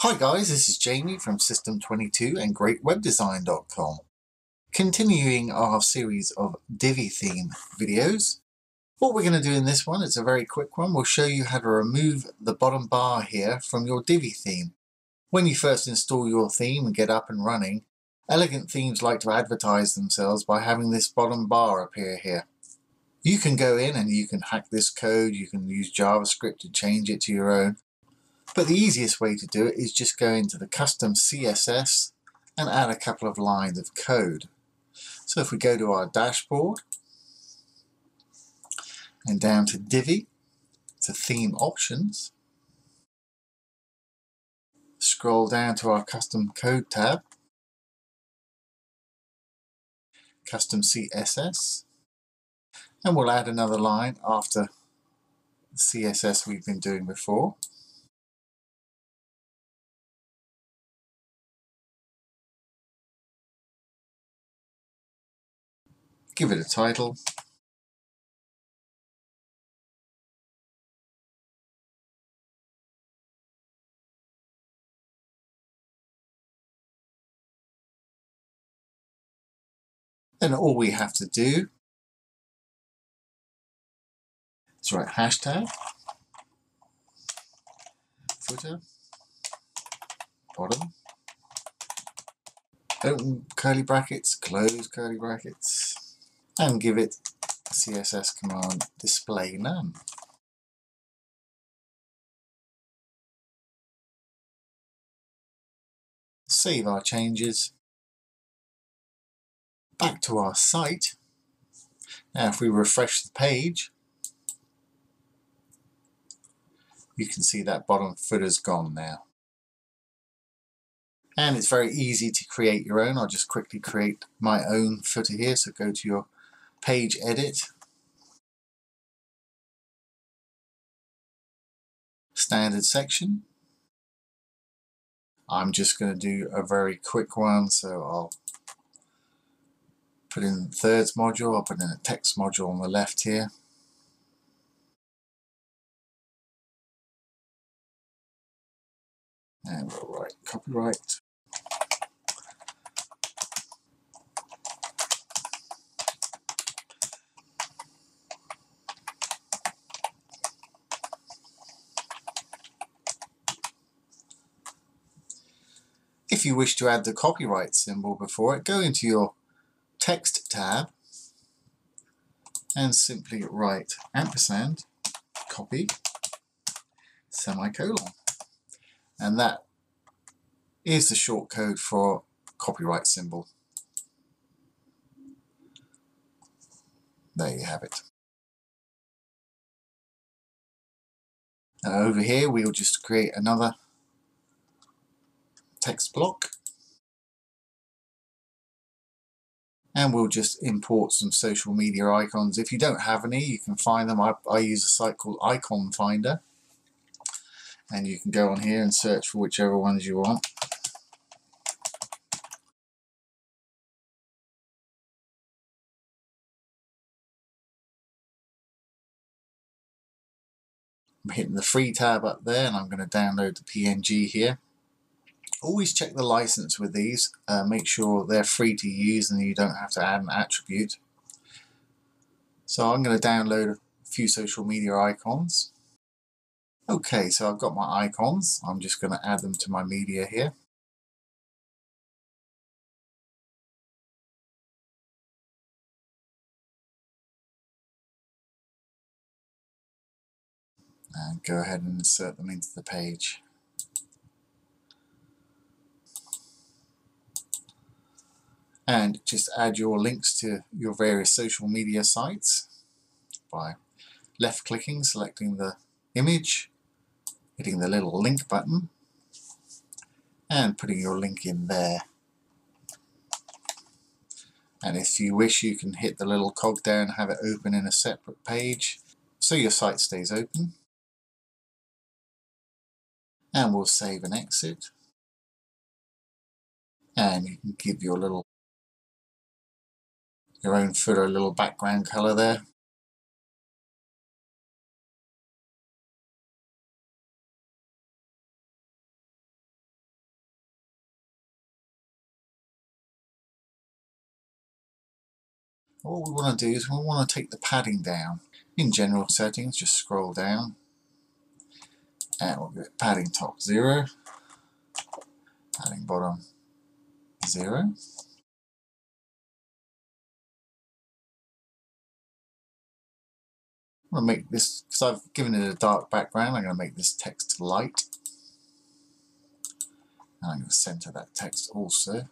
Hi guys, this is Jamie from System22 and GreatWebDesign.com. Continuing our series of Divi Theme videos. What we're going to do in this one, it's a very quick one. We'll show you how to remove the bottom bar here from your Divi theme. When you first install your theme and get up and running, elegant themes like to advertise themselves by having this bottom bar appear here. You can go in and you can hack this code, you can use JavaScript to change it to your own. But the easiest way to do it is just go into the custom CSS and add a couple of lines of code. So if we go to our dashboard and down to Divi, to Theme Options, scroll down to our Custom Code tab, Custom CSS, and we'll add another line after the CSS we've been doing before. Give it a title. Then all we have to do is write hashtag, footer, bottom, open curly brackets, close curly brackets, and give it the CSS command display none. Save our changes. Back to our site. Now if we refresh the page, you can see that bottom footer's gone now. And it's very easy to create your own. I'll just quickly create my own footer here. So go to your page edit, standard section. I'm just going to do a very quick one, so I'll put in the thirds module, I'll put in a text module on the left here. And we'll write copyright. If you wish to add the copyright symbol before it, go into your text tab and simply write ampersand, copy, semicolon. And that is the short code for copyright symbol. There you have it. And over here we'll just create another text block. And we'll just import some social media icons. If you don't have any, you can find them. I use a site called Icon Finder. And you can go on here and search for whichever ones you want. I'm hitting the free tab up there and I'm going to download the PNG here. Always check the license with these. Make sure they're free to use and you don't have to add an attribute. So I'm going to download a few social media icons. Okay, so I've got my icons. I'm just going to add them to my media here. And go ahead and insert them into the page. And just add your links to your various social media sites by left clicking, selecting the image, hitting the little link button and putting your link in there. And if you wish, you can hit the little cog there and have it open in a separate page so your site stays open. And we'll save and exit. And you can give your own footer a little background color there. What we want to do is we want to take the padding down. In general settings, just scroll down and we'll get padding top 0, padding bottom 0. I'm going to make this, because I've given it a dark background, I'm going to make this text light. And I'm going to center that text also.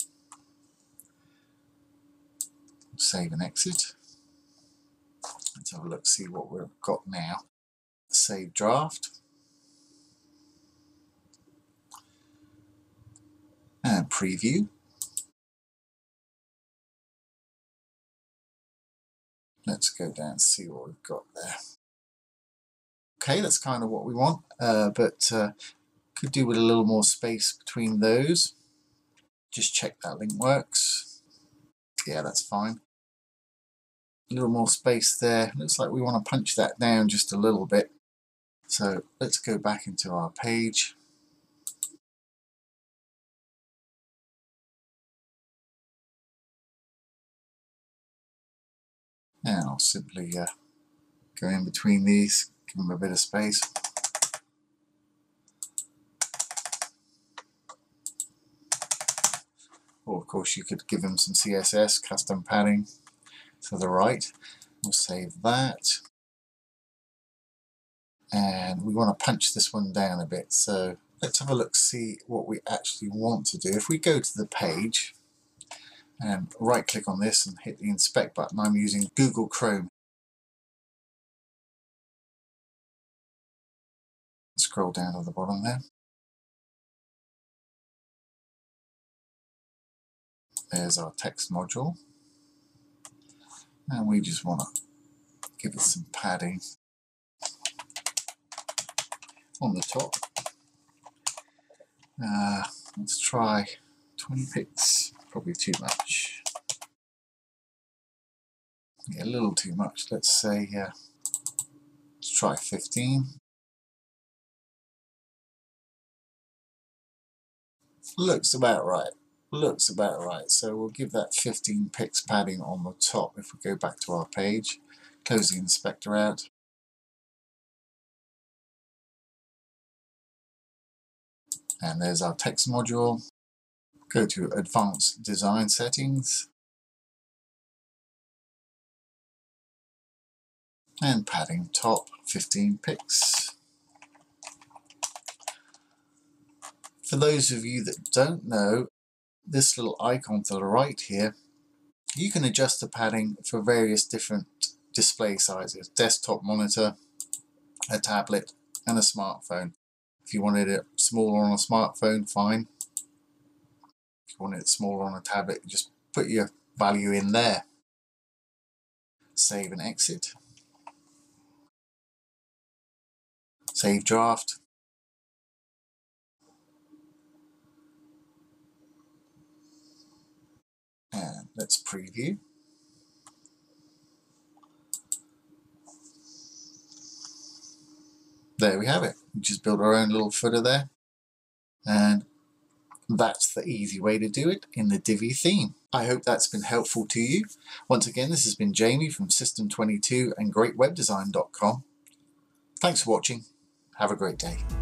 Save and exit. Let's have a look, see what we've got now. Save draft. And preview. Let's go down and see what we've got there. Okay, that's kind of what we want, but could do with a little more space between those. Just check that link works. Yeah, that's fine. A little more space there. Looks like we want to punch that down just a little bit. So let's go back into our page. And I'll simply go in between these, give them a bit of space. Or of course you could give them some CSS, custom padding to the right. We'll save that. And we want to punch this one down a bit. So let's have a look, see what we actually want to do. If we go to the page and right click on this and hit the inspect button, I'm using Google Chrome. Scroll down to the bottom there. There's our text module. And we just want to give it some padding on the top. Let's try 20 pixels, probably too much. Yeah, a little too much. Let's say, let's try 15. Looks about right. Looks about right. So we'll give that 15 pixels padding on the top. If we go back to our page, close the inspector out. And there's our text module. Go to Advanced Design Settings. And padding top 15 pixels. For those of you that don't know, this little icon to the right here, you can adjust the padding for various different display sizes: desktop monitor, a tablet, and a smartphone. If you wanted it smaller on a smartphone, fine. If you wanted it smaller on a tablet, just put your value in there. Save and exit. Save draft. And let's preview. There we have it. We just built our own little footer there. And that's the easy way to do it in the Divi theme. I hope that's been helpful to you. Once again, this has been Jamie from System22 and GreatWebDesign.com. Thanks for watching. Have a great day.